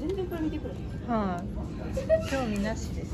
全然これ見てくれ。 はい、興味なしです。